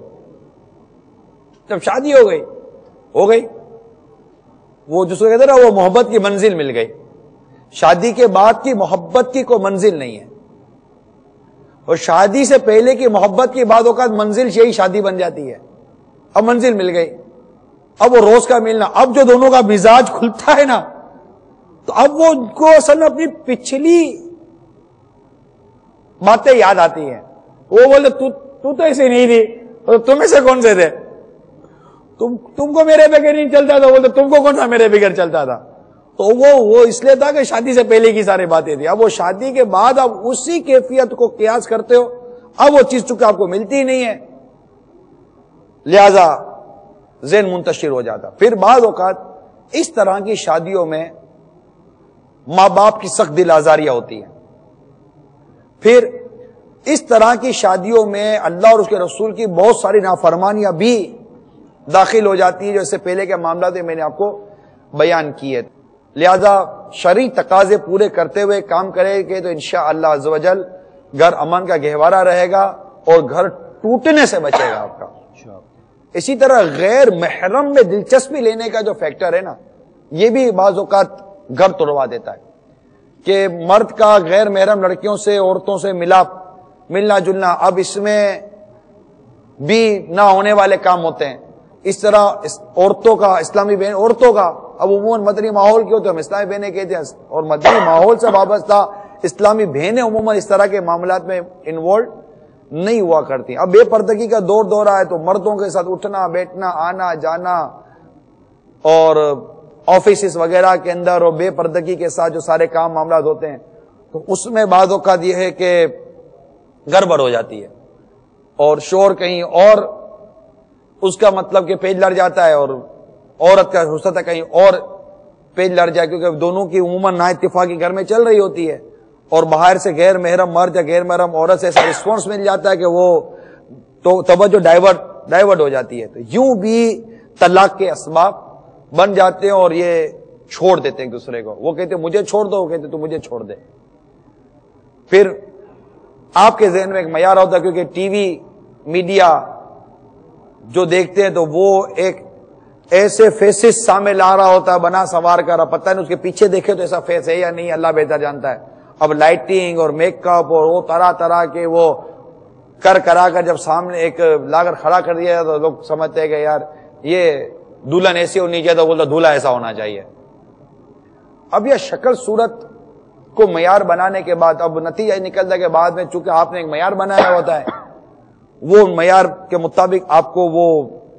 ہو گئی وہ جس کو کہتے ہیں نا وہ محبت کی منزل مل گئی. شادی کے بعد کی محبت کی کوئی منزل نہیں ہے, اور شادی سے پہلے کی محبت کی بعد اوقات منزل یہی شادی بن جاتی ہے. اب منزل مل گئی, اب وہ روز کا ملنا, اب جو دونوں کا مزاج کھلتا ہے نا, تو اب وہ کو اصل میں اپنی پچھلی باتیں یاد آتی ہیں. وہ بولے تو ایسے نہیں تھی, تم ایسے کون سے تھے, تم کو میرے بغیر نہیں چلتا تھا, بولتے تم کو کون سا میرے بغیر چلتا تھا. تو وہ اس لیے تھا کہ شادی سے پہلے کی ساری باتیں تھی. اب وہ شادی کے بعد اب اسی کیفیت کو قیاس کرتے ہو, اب وہ چیز چونکہ آپ کو ملتی ہی نہیں ہے, لہذا ذہن منتشر ہو جاتا. پھر بعض اوقات اس طرح کی شادیوں میں ماں باپ کی سخت دل آزاریاں ہوتی ہیں. پھر اس طرح کی شادیوں میں اللہ اور اس کے رسول کی بہت ساری نافرمانیاں بھی داخل ہو جاتی ہیں, جو اس سے پہلے کے معاملات میں نے آپ کو بیان کیے. لہذا شرعی تقاضے پورے کرتے ہوئے کام کرے گے تو انشاءاللہ عز و جل گھر امن کا گہوارہ رہے گا اور گھر ٹوٹنے سے بچے گا آپ کا. اسی طرح غیر محرم میں دلچسپی لینے کا جو فیکٹر ہے نا, یہ بھی بعض اوقات گھر توڑوا دیتا ہے کہ مرد کا غیر محرم لڑکیوں سے عورتوں سے ملنا جلنا, اب اس میں بھی نہ ہونے والے کام ہوتے ہیں. اس طرح عورتوں کا, اسلامی بہن عورتوں کا, اب عموماً مدنی ماحول کی ہوتے ہیں, ہم اسلامی بہنیں کہتے ہیں, اور مدنی ماحول سے وابستہ اسلامی بہنیں عموماً اس طرح کے معاملات میں انوالو نہیں ہوا کرتی. اب بے پردگی کا دور آئے تو مردوں کے ساتھ اٹھنا بیٹھنا, آنا جانا, اور آفیسز وغیرہ کے اندر اور بے پردگی کے ساتھ جو سارے کام معاملات ہوتے ہیں, تو اس میں بعض اوقات یہ ہے کہ گڑبڑ ہو جاتی ہے, اور شور کہیں اور اس کا مطلب کہ پیج لڑ جاتا ہے, اور عورت کا حصہ کہیں اور پیج لڑ جائے, کیونکہ دونوں کی عموماً نا اتفاقی گھر میں چل رہی ہوتی ہے, اور باہر سے غیر محرم مرد یا غیر محرم عورت سے ایسا رسپانس مل جاتا ہے کہ وہ تو توجہ ڈائیورٹ ہو جاتی ہے. تو یوں بھی طلاق کے اسباب بن جاتے ہیں, اور یہ چھوڑ دیتے ہیں ایک دوسرے کو. وہ کہتے ہیں مجھے چھوڑ دو, وہ کہتے ہیں تو مجھے چھوڑ دے. پھر آپ کے ذہن میں ایک معیار ہوتا ہے, کیونکہ ٹی وی میڈیا جو دیکھتے ہیں تو وہ ایک ایسے فیسز سامنے لا رہا ہوتا ہے بنا سوار کر, پتہ نہیں اس کے پیچھے دیکھے تو ایسا فیس ہے یا نہیں, اللہ بہتر جانتا ہے. اب لائٹنگ اور میک اپ اور وہ طرح طرح کے وہ کرا کر جب سامنے ایک لا کر کھڑا کر دیا تو لوگ سمجھتے ہیں کہ یار یہ دلہن ایسی ہونی چاہیے، تو بولتا دولہا ایسا ہونا چاہیے. اب یہ شکل صورت کو معیار بنانے کے بعد اب نتیجہ نکلتا ہے کہ بعد میں چونکہ آپ نے ایک معیار بنایا ہوتا ہے، وہ معیار کے مطابق آپ کو وہ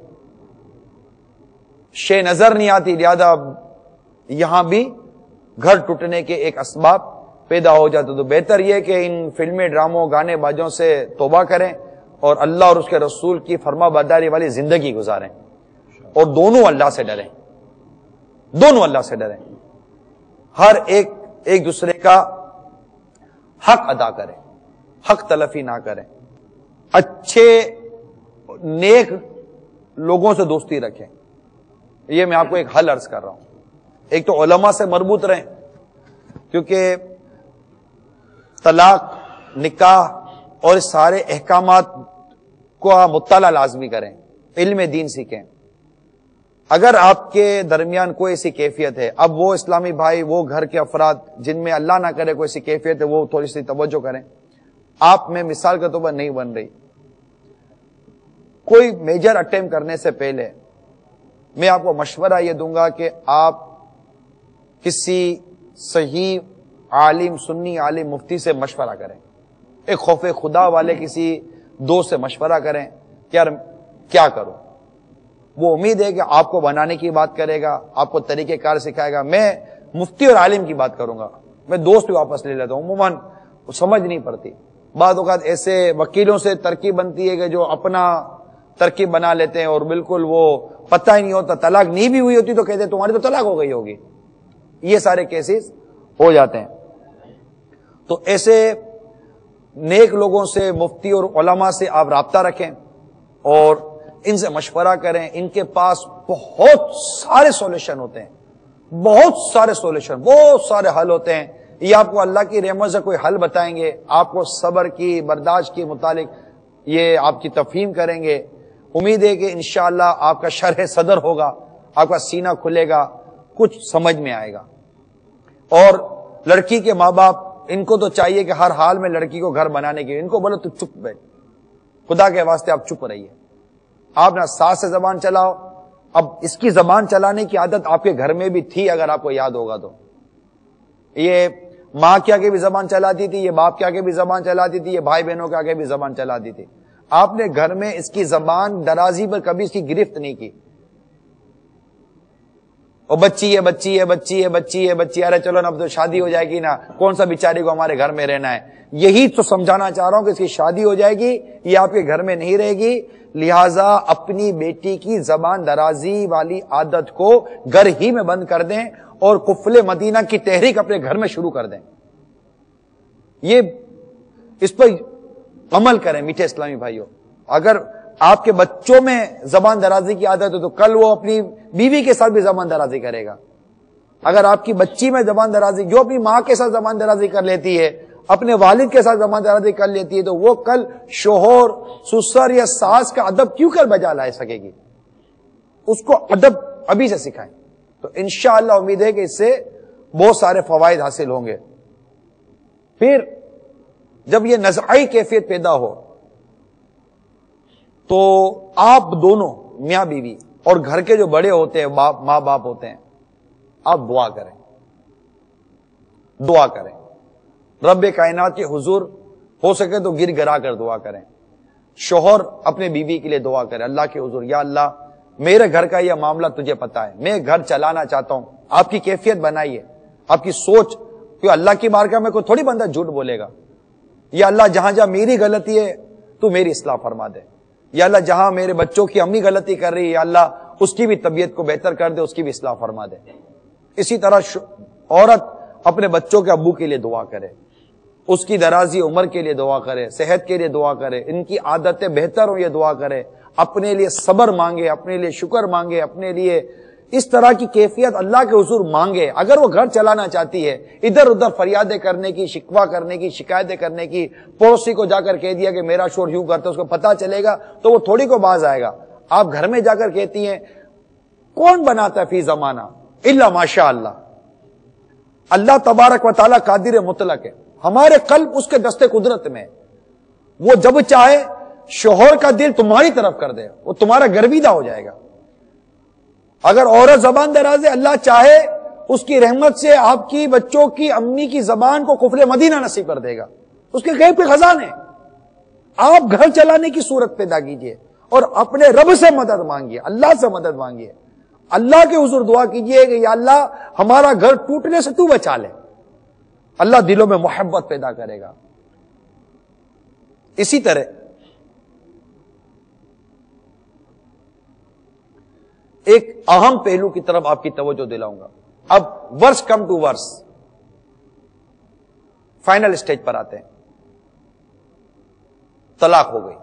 شے نظر نہیں آتی، لہذا یہاں بھی گھر ٹوٹنے کے ایک اسباب پیدا ہو جاتے. تو بہتر یہ کہ ان فلمیں، ڈراموں، گانے بازوں سے توبہ کریں اور اللہ اور اس کے رسول کی فرما برداری والی زندگی گزاریں، اور دونوں اللہ سے ڈریں، دونوں اللہ سے ڈریں. ہر ایک دوسرے کا حق ادا کریں، حق تلفی نہ کریں، اچھے نیک لوگوں سے دوستی رکھیں. یہ میں آپ کو ایک حل عرض کر رہا ہوں. ایک تو علماء سے مربوط رہیں، کیونکہ طلاق، نکاح اور سارے احکامات کو آپ مطالعہ لازمی کریں، علم دین سیکھیں. اگر آپ کے درمیان کوئی ایسی کیفیت ہے، اب وہ اسلامی بھائی، وہ گھر کے افراد جن میں اللہ نہ کرے کوئی ایسی کیفیت ہے، وہ تھوڑی سی توجہ کریں. آپ میں مثال کے طور پر نہیں بن رہی. کوئی میجر اٹیمپٹ کرنے سے پہلے میں آپ کو مشورہ یہ دوں گا کہ آپ کسی صحیح عالم، سنی عالم، مفتی سے مشورہ کریں. ایک خوف خدا والے کسی دوست سے مشورہ کریں کہ یار کیا کروں. وہ امید ہے کہ آپ کو بنانے کی بات کرے گا، آپ کو طریقہ کار سکھائے گا. میں مفتی اور عالم کی بات کروں گا، میں دوست بھی واپس لے لیتا ہوں. عموماً سمجھ نہیں پڑتی. بعض اوقات ایسے وکیلوں سے ترکیب بنتی ہے کہ جو اپنا ترکیب بنا لیتے ہیں اور بالکل وہ پتہ ہی نہیں ہوتا. طلاق نہیں بھی ہوئی ہوتی تو کہتے تمہاری تو طلاق ہو گئی ہوگی. یہ سارے کیسز ہو جاتے ہیں. تو ایسے نیک لوگوں سے، مفتی اور علماء سے آپ رابطہ رکھیں اور ان سے مشورہ کریں. ان کے پاس بہت سارے سولوشن ہوتے ہیں، بہت سارے سولوشن، بہت سارے حل ہوتے ہیں. یہ آپ کو اللہ کی رحمت سے کوئی حل بتائیں گے، آپ کو صبر کی، برداشت کے متعلق یہ آپ کی تفہیم کریں گے. امید ہے کہ انشاءاللہ آپ کا شرح صدر ہوگا، آپ کا سینہ کھلے گا، کچھ سمجھ میں آئے گا. اور لڑکی کے ماں باپ، ان کو تو چاہیے کہ ہر حال میں لڑکی کو گھر بنانے کی، ان کو بولو تو چپ بیٹھ، خدا کے واسطے آپ چپ رہیے. آپ نہ ساس سے زبان چلاؤ. اب اس کی زبان چلانے کی عادت آپ کے گھر میں بھی تھی، اگر آپ کو یاد ہوگا تو. یہ ماں کے آگے بھی زبان چلاتی تھی، یہ باپ کے آگے بھی زبان چلاتی تھی، یہ بھائی بہنوں کے آگے بھی زبان چلاتی تھی. آپ نے گھر میں اس کی زبان درازی پر کبھی اس کی گرفت نہیں کی. اور بچی ہے، بچی ہے، بچی ہے، بچی ہے، بچی، ارے چلو نا اب تو شادی ہو جائے گی نا، کون سا بیچاری کو ہمارے گھر میں رہنا ہے. یہی تو سمجھانا چاہ رہا ہوں کہ اس کی شادی ہو جائے گی، یہ آپ کے گھر میں نہیں رہے گی. لہذا اپنی بیٹی کی زبان درازی والی عادت کو گھر ہی میں بند کر دیں اور قفل مدینہ کی تحریک اپنے گھر میں شروع کر دیں. یہ اس پر عمل کریں میٹھے اسلامی بھائیوں. اگر آپ کے بچوں میں زبان درازی کی عادت ہے تو کل وہ اپنی بیوی کے ساتھ بھی زبان درازی کرے گا. اگر آپ کی بچی میں زبان درازی، جو اپنی ماں کے ساتھ زبان درازی کر لیتی ہے، اپنے والد کے ساتھ زبان درازی کر لیتی ہے، تو وہ کل شوہر، سسر یا ساس کا ادب کیوں کر بجا لا سکے گی. اس کو ادب ابھی سے سکھائیں. تو انشاءاللہ امید ہے کہ اس سے بہت سارے فوائد حاصل ہوں گے. پھر جب یہ نزعی کیفیت پیدا ہو تو آپ دونوں میاں بیوی اور گھر کے جو بڑے ہوتے ہیں، ماں باپ ہوتے ہیں، آپ دعا کریں، دعا کریں. رب کائنات کے حضور ہو سکے تو گر گرا کر دعا کریں. شوہر اپنے بیوی کے لیے دعا کرے، اللہ کے حضور، یا اللہ میرے گھر کا یہ معاملہ تجھے پتا ہے، میں گھر چلانا چاہتا ہوں، آپ کی کیفیت بنائیے، آپ کی سوچ. کیوں اللہ کی بارگاہ میں کوئی تھوڑی بندہ جھوٹ بولے گا. یا اللہ جہاں جہاں میری غلطی ہے تو میری اصلاح فرما دے. یا اللہ جہاں میرے بچوں کی امی غلطی کر رہی ہے، یا اللہ اس کی بھی طبیعت کو بہتر کر دے، اس کی بھی اصلاح فرما دے. اسی طرح عورت اپنے بچوں کے ابو کے لیے دعا کرے، اس کی درازی عمر کے لیے دعا کرے، صحت کے لیے دعا کرے، ان کی عادتیں بہتر ہوں یہ دعا کرے، اپنے لیے صبر مانگے، اپنے لیے شکر مانگے، اپنے لیے اس طرح کی کیفیت اللہ کے حضور مانگے. اگر وہ گھر چلانا چاہتی ہے، ادھر ادھر فریادیں کرنے کی، شکوہ کرنے کی، شکایتیں کرنے کی، پڑوسی کو جا کر کہہ دیا کہ میرا شوہر یوں کرتا ہے، اس کو پتا چلے گا تو وہ تھوڑی کو باز آئے گا. آپ گھر میں جا کر کہتی ہیں، کون بناتا ہے فی زمانہ الا ماشاء اللہ. اللہ تبارک و تعالیٰ قادر مطلق ہے، ہمارے قلب اس کے دستے قدرت میں. وہ جب چاہے شوہر کا دل تمہاری طرف کر دے, وہ تمہارا گرویدہ ہو جائے گا. اگر عورت زبان دراز ہے, اللہ چاہے اس کی رحمت سے آپ کی بچوں کی امی کی زبان کو قفل مدینہ نصیب کر دے گا. اس کے غیب کے خزانے. آپ گھر چلانے کی صورت پیدا کیجئے اور اپنے رب سے مدد مانگیے, اللہ سے مدد مانگیے. اللہ کے حضور دعا کیجئے کہ یا اللہ ہمارا گھر ٹوٹنے سے تو بچا لے. اللہ دلوں میں محبت پیدا کرے گا. اسی طرح ایک اہم پہلو کی طرف آپ کی توجہ دلاؤں گا. اب worse come to worse, final stage پر آتے ہیں. طلاق ہو گئی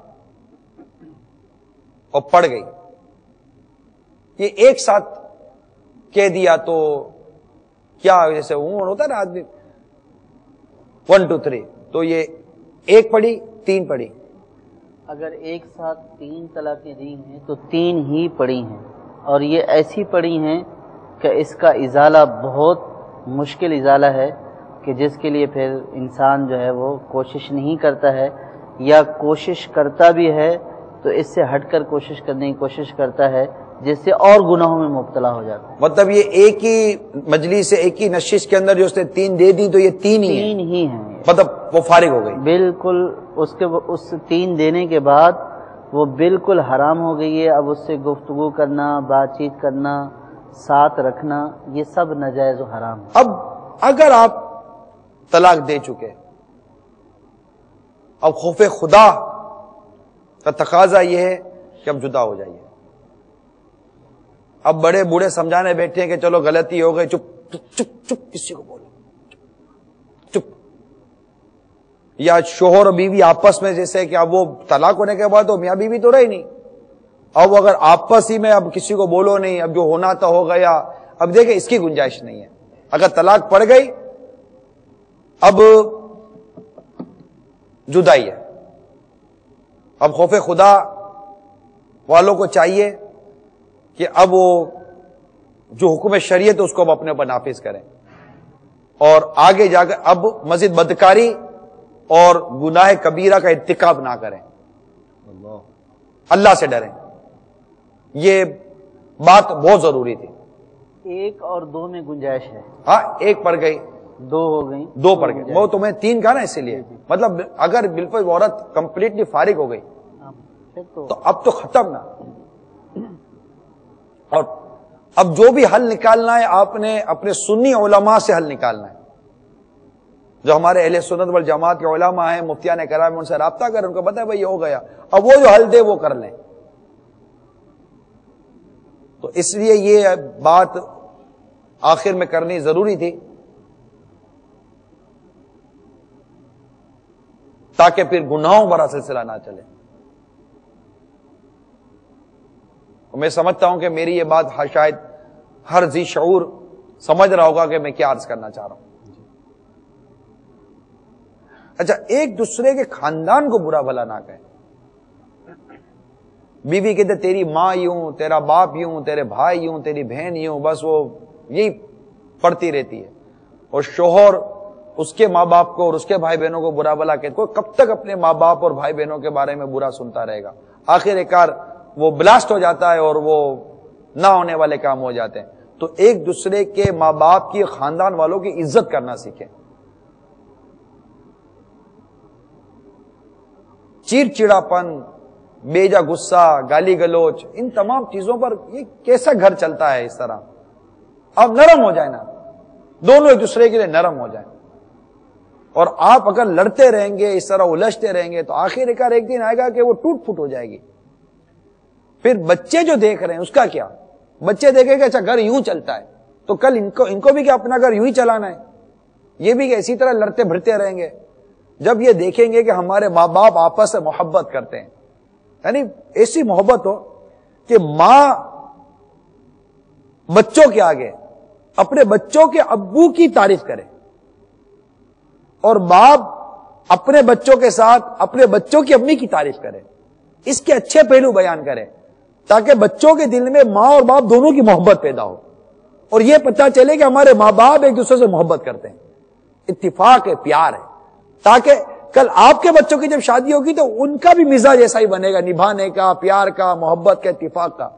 اور پڑ گئی. یہ ایک ساتھ کہہ دیا تو کیا جیسے ہوتا ہے نا آدمی 1 2 3, تو یہ ایک پڑی 3 پڑی. اگر ایک ساتھ 3 طلاقیں دی ہیں تو 3 ہی پڑی ہیں, اور یہ ایسی پڑی ہیں کہ اس کا ازالہ بہت مشکل ازالہ ہے, کہ جس کے لیے پھر انسان جو ہے وہ کوشش نہیں کرتا ہے, یا کوشش کرتا بھی ہے تو اس سے ہٹ کر کوشش کرنے کی کوشش کرتا ہے, جس سے اور گناہوں میں مبتلا ہو جاتا ہے. مطلب یہ ایک ہی مجلس سے, ایک ہی نشست کے اندر جو اس نے 3 دے دی تو یہ 3 ہی ہیں, مطلب وہ فارغ ہو گئی بالکل. اس 3 دینے کے بعد وہ بالکل حرام ہو گئی ہے. اب اس سے گفتگو کرنا, بات چیت کرنا, ساتھ رکھنا, یہ سب ناجائز و حرام ہے. اب اگر آپ طلاق دے چکے, اب خوف خدا کا تقاضا یہ ہے کہ اب جدا ہو جائیے. اب بڑے بوڑھے سمجھانے بیٹھے ہیں کہ چلو غلطی ہو گئی, چپ چپ چپ چپ, کسی کو بولو چپ. یا شوہر اور بیوی آپس میں جیسے کہ اب وہ طلاق ہونے کے بعد وہ میاں بیوی تو رہی نہیں, اب اگر آپس ہی میں اب کسی کو بولو نہیں, اب جو ہونا تھا ہو گیا. اب دیکھیں اس کی گنجائش نہیں ہے. اگر طلاق پڑ گئی اب جدائی ہے. اب خوف خدا والوں کو چاہیے کہ اب وہ جو حکم شریعت اس کو اب اپنے اوپر نافذ کریں, اور آگے جا کر اب مزید بدکاری اور گناہ کبیرہ کا ارتکاب نہ کریں. اللہ سے ڈریں. یہ بات بہت ضروری تھی. 1 اور 2 میں گنجائش ہے. ہاں, 1 پڑ گئی, 2 ہو گئی, 2 پڑ گئی. وہ تمہیں 3 کہا نا, اسی لیے مطلب اگر بالکل عورت کمپلیٹلی فارغ ہو گئی تو اب تو ختم نا. اور اب جو بھی حل نکالنا ہے آپ نے اپنے سنی علماء سے حل نکالنا ہے. جو ہمارے اہل سنت والجماعت کے علماء ہیں, مفتیان کرام, ان سے رابطہ کریں, ان کو پتہ ہے بھائی یہ ہو گیا, اب وہ جو حل دے وہ کر لیں. تو اس لیے یہ بات آخر میں کرنی ضروری تھی تاکہ پھر گناہوں بھرا سلسلہ نہ چلے. میں سمجھتا ہوں کہ میری یہ بات شاید ہر ذی شعور سمجھ رہا ہوگا کہ میں کیا عرض کرنا چاہ رہا ہوں. اچھا, ایک دوسرے کے خاندان کو برا بھلا نہ کہیں. بیوی کہتے تیری ماں یوں, تیرا باپ یوں, تیرے بھائی یوں, تیری بہن یوں, بس وہ یہی پڑتی رہتی ہے. اور شوہر اس کے ماں باپ کو اور اس کے بھائی بہنوں کو برا بھلا کہتے. کوئی کب تک اپنے ماں باپ اور بھائی بہنوں کے بارے میں برا سنتا رہے گا؟ آخر کار وہ بلاسٹ ہو جاتا ہے اور وہ نہ ہونے والے کام ہو جاتے ہیں. تو ایک دوسرے کے ماں باپ کی, خاندان والوں کی عزت کرنا سیکھیں. چڑچڑاپن, بیجا غصہ, گالی گلوچ, ان تمام چیزوں پر یہ کیسا گھر چلتا ہے اس طرح؟ آپ نرم ہو جائیں نا, دونوں ایک دوسرے کے لیے نرم ہو جائیں. اور آپ اگر لڑتے رہیں گے, اس طرح الجھتے رہیں گے, تو آخر کار ایک دن آئے گا کہ وہ ٹوٹ پھوٹ ہو جائے گی. پھر بچے جو دیکھ رہے ہیں اس کا کیا؟ بچے دیکھیں کہ اچھا گھر یوں چلتا ہے, تو کل ان کو بھی کیا اپنا گھر یوں ہی چلانا ہے؟ یہ بھی کہ اسی طرح لڑتے بھڑتے رہیں گے. جب یہ دیکھیں گے کہ ہمارے ماں باپ آپس سے محبت کرتے ہیں, یعنی ایسی محبت ہو کہ ماں بچوں کے آگے اپنے بچوں کے ابو کی تعریف کرے, اور باپ اپنے بچوں کے ساتھ اپنے بچوں کی امی کی تعریف کرے, اس کے اچھے پہلو بیان کرے, تاکہ بچوں کے دل میں ماں اور باپ دونوں کی محبت پیدا ہو, اور یہ پتہ چلے کہ ہمارے ماں باپ ایک دوسرے سے محبت کرتے ہیں, اتفاق ہے, پیار ہے. تاکہ کل آپ کے بچوں کی جب شادی ہوگی تو ان کا بھی مزاج ایسا ہی بنے گا، نبھانے کا، پیار کا، محبت کا، اتفاق کا۔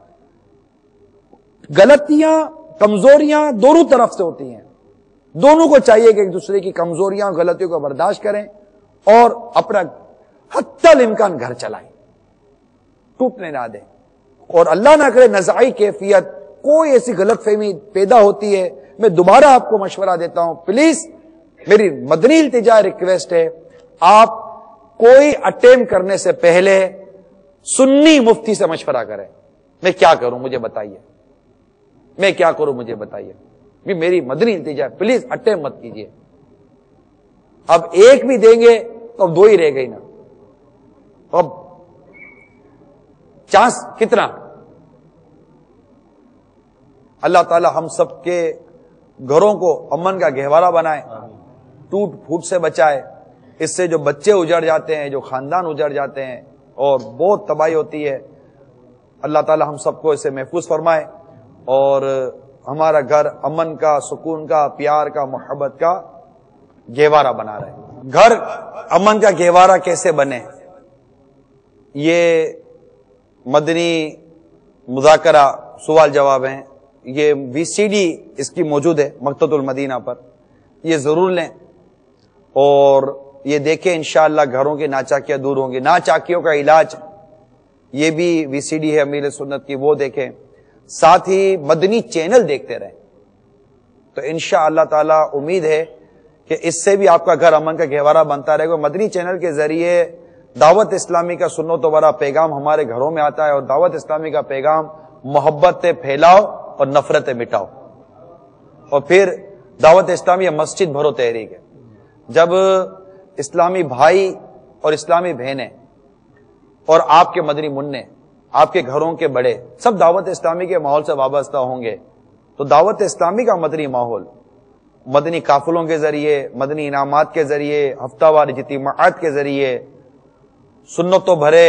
غلطیاں کمزوریاں دونوں طرف سے ہوتی ہیں، دونوں کو چاہیے کہ ایک دوسرے کی کمزوریاں غلطیوں کو برداشت کریں اور اپنا حتی الامکان گھر چلائیں، ٹوٹنے نہ دیں، اور اللہ نہ کرے نزاعی کیفیت کوئی ایسی غلط فہمی پیدا ہوتی ہے، میں دوبارہ آپ کو مشورہ دیتا ہوں، پلیز میری مدنی التجا ریکویسٹ ہے، آپ کوئی اٹیمپٹ کرنے سے پہلے سنی مفتی سے مشورہ کریں، میں کیا کروں مجھے بتائیے، میں کیا کروں مجھے بتائیے، بھی میری مدنی التجا، پلیز اٹیمپٹ مت کیجیے۔ اب ایک بھی دیں گے تو اب دو ہی رہ گئی نا، اب چانس کتنا؟ اللہ تعالی ہم سب کے گھروں کو امن کا گہوارہ بنائے، ٹوٹ پھوٹ سے بچائے، اس سے جو بچے اجڑ جاتے ہیں، جو خاندان اجڑ جاتے ہیں اور بہت تباہی ہوتی ہے، اللہ تعالی ہم سب کو اسے محفوظ فرمائے اور ہمارا گھر امن کا، سکون کا، پیار کا، محبت کا گہوارہ بنا رہے۔ گھر امن کا گہوارہ کیسے بنے، یہ مدنی مذاکرہ سوال جواب ہیں، یہ وی سی ڈی اس کی موجود ہے مکتبۃ المدینہ پر، یہ ضرور لیں اور یہ دیکھیں، انشاءاللہ گھروں کی ناچاکیاں دور ہوں گی۔ ناچاکیوں کا علاج یہ بھی وی سی ڈی ہے امیر سنت کی، وہ دیکھیں، ساتھ ہی مدنی چینل دیکھتے رہیں، تو انشاءاللہ تعالی امید ہے کہ اس سے بھی آپ کا گھر امن کا گہوارہ بنتا رہے گا۔ مدنی چینل کے ذریعے دعوت اسلامی کا سنت و بڑا پیغام ہمارے گھروں میں آتا ہے، اور دعوت اسلامی کا پیغام محبتیں پھیلاؤ اور نفرتیں مٹاؤ، اور پھر دعوت اسلامی مسجد بھرو تحریک ہے۔ جب اسلامی بھائی اور اسلامی بہنیں اور آپ کے مدنی منع، آپ کے گھروں کے بڑے سب دعوت اسلامی کے ماحول سے وابستہ ہوں گے، تو دعوت اسلامی کا مدنی ماحول مدنی قافلوں کے ذریعے، مدنی انعامات کے ذریعے، ہفتہ وار اجتماعات کے ذریعے، سنتوں بھرے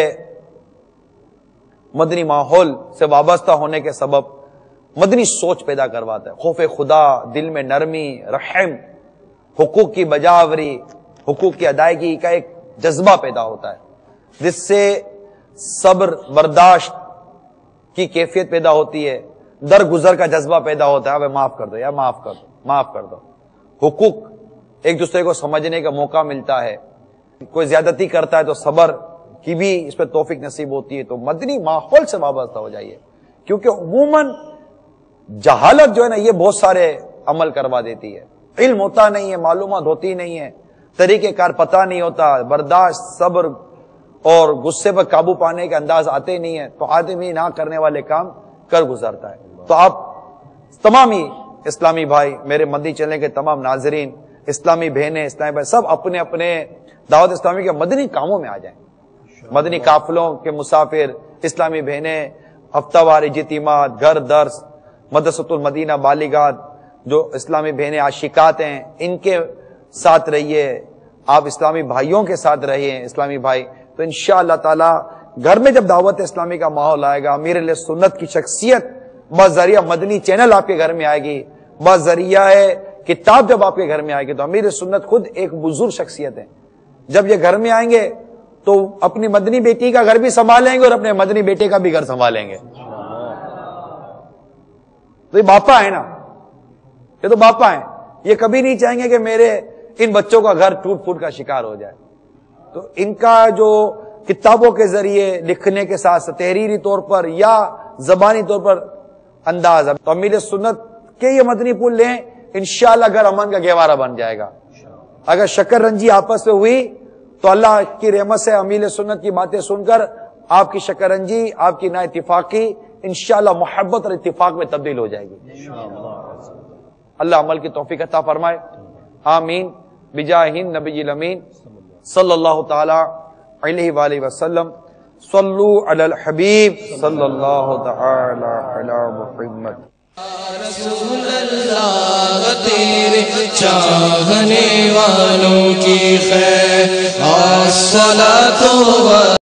مدنی ماحول سے وابستہ ہونے کے سبب مدنی سوچ پیدا کرواتا ہے، خوف خدا، دل میں نرمی، رحم، حقوق کی بجاوری، حقوق کی ادائیگی کا ایک جذبہ پیدا ہوتا ہے، جس سے صبر برداشت کی کیفیت پیدا ہوتی ہے، درگزر کا جذبہ پیدا ہوتا ہے، معاف کر دو یا معاف کر دو، معاف کر دو، حقوق ایک دوسرے کو سمجھنے کا موقع ملتا ہے، کوئی زیادتی کرتا ہے تو صبر کی بھی اس پہ توفیق نصیب ہوتی ہے۔ تو مدنی ماحول سے وابستہ ہو جائیے، کیونکہ عموماً جہالت جو ہے نا یہ بہت سارے عمل کروا دیتی ہے، علم ہوتا نہیں ہے، معلومات ہوتی نہیں ہے، طریقہ کار پتہ نہیں ہوتا، برداشت، صبر اور غصے پر قابو پانے کے انداز آتے نہیں ہے، تو آدمی نہ کرنے والے کام کر گزرتا ہے۔ تو آپ تمام ہی اسلامی بھائی، میرے مدنی چینل کے تمام ناظرین، اسلامی بہنیں، اسلامی بھائی، سب اپنے اپنے دعوت اسلامی کے مدنی کاموں میں آ جائیں، مدنی قافلوں کے مسافر، اسلامی بہنیں، ہفتہ وار اجتماعات، گھر درس، مدرسۃ المدینہ بالغات، جو اسلامی بہنیں عاشقات ہیں ان کے ساتھ رہیے، آپ اسلامی بھائیوں کے ساتھ رہیے، اسلامی بھائی، تو انشاءاللہ تعالی گھر میں جب دعوت اسلامی کا ماحول آئے گا، امیر علیہ سنت کی شخصیت بذریعہ مدنی چینل آپ کے گھر میں آئے گی، بذریعہ کتاب جب آپ کے گھر میں آئے گی، تو امیر سنت خود ایک بزرگ شخصیت ہے، جب یہ گھر میں آئیں گے تو اپنی مدنی بیٹی کا گھر بھی سنبھالیں گے اور اپنے مدنی بیٹے کا بھی گھر سنبھالیں گے۔ تو یہ باپا ہے نا، یہ تو باپا ہیں، یہ کبھی نہیں چاہیں گے کہ میرے ان بچوں کا گھر ٹوٹ پھوٹ کا شکار ہو جائے۔ تو ان کا جو کتابوں کے ذریعے لکھنے کے ساتھ تحریری طور پر یا زبانی طور پر انداز، تو امیر سنت کے یہ مدنی پھول لیں، انشاءاللہ گھر امن کا گہوارہ بن جائے گا۔ اگر شکر رنجی آپس میں ہوئی تو اللہ کی رحمت سے امیر سنت کی باتیں سن کر آپ کی شکر رنجی، آپ کی نا اتفاقی انشاءاللہ محبت اور اتفاق میں تبدیل ہو جائے گی۔ اللہ عمل کی توفیق عطا فرمائے، آمین، بجاہ نبی الامین صلی اللہ تعالی علیہ وآلہ وسلم۔ صلو علی الحبیب صلی اللہ تعالی علی محمد۔ رسول اللہ تیرے چاہنے والوں کی خیر الصلاۃ